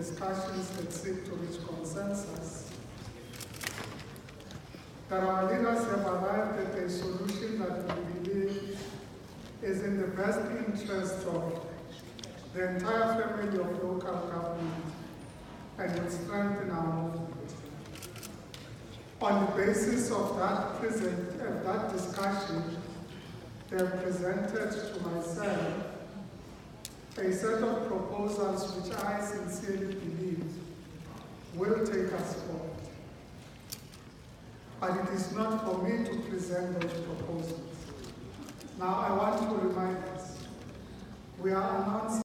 discussions that seek to reach consensus, that our leaders have arrived at a solution that we believe is in the best interest of the entire family of local government and will strengthen our movement. On the basis of that discussion, they have presented to myself a set of proposals which I sincerely believe will take us forward. But it is not for me to present those proposals. Now I want to remind us, we are announcing